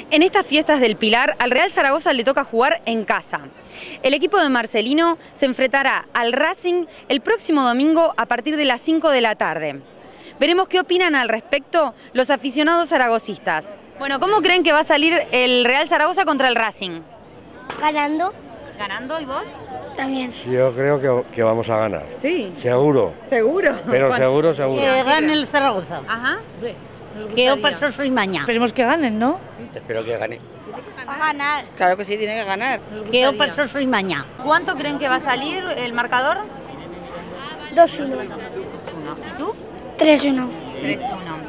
En estas fiestas del Pilar, al Real Zaragoza le toca jugar en casa. El equipo de Marcelino se enfrentará al Racing el próximo domingo a partir de las 5 de la tarde. Veremos qué opinan al respecto los aficionados zaragocistas. Bueno, ¿cómo creen que va a salir el Real Zaragoza contra el Racing? Ganando. ¿Ganando y vos? También. Yo creo que vamos a ganar. Sí. Seguro. ¿Seguro? Pero seguro, seguro. Que gane el Zaragoza. Ajá. Que yo paso soy mañana. Esperemos que ganen, ¿no? Espero que gane. Va a ganar. Claro que sí, tiene que ganar. Que yo paso soy mañana. ¿Cuánto creen que va a salir el marcador? 2-1. ¿Y tú? 3-1. 3-1.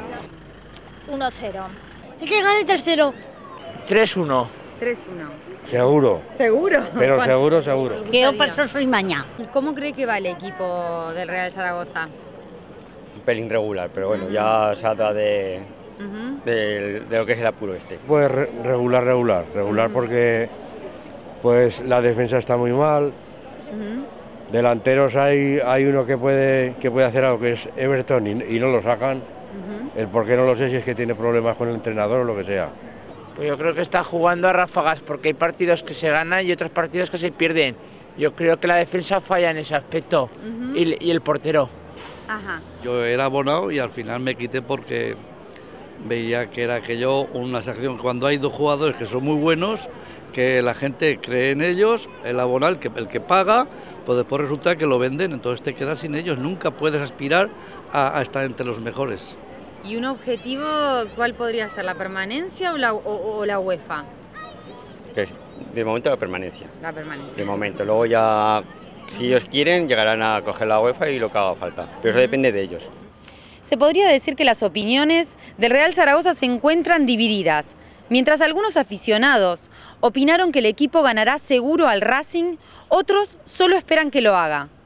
1-0. Es que gane el tercero. 3-1. 3-1. Seguro. ¿Seguro? Pero seguro, seguro. Que yo paso soy mañana. ¿Cómo cree que va el equipo del Real Zaragoza? Un pelín regular, pero bueno, ya se trata de lo que es el apuro este. Pues regular porque pues la defensa está muy mal. Delanteros hay uno que puede hacer algo, que es Everton, y no lo sacan. El por qué no lo sé, si es que tiene problemas con el entrenador o lo que sea. Pues yo creo que está jugando a ráfagas, porque hay partidos que se ganan y otros partidos que se pierden. Yo creo que la defensa falla en ese aspecto y el portero. Ajá. Yo era abonado y al final me quité porque veía que era aquello una sección. Cuando hay dos jugadores que son muy buenos, que la gente cree en ellos, el abonado, el que paga, pues después resulta que lo venden, entonces te quedas sin ellos. Nunca puedes aspirar a estar entre los mejores. ¿Y un objetivo cuál podría ser? ¿La permanencia o la UEFA? De momento la permanencia. La permanencia. De momento, luego ya, si ellos quieren, llegarán a coger la UEFA y lo que haga falta. Pero eso depende de ellos. Se podría decir que las opiniones del Real Zaragoza se encuentran divididas. Mientras algunos aficionados opinaron que el equipo ganará seguro al Racing, otros solo esperan que lo haga.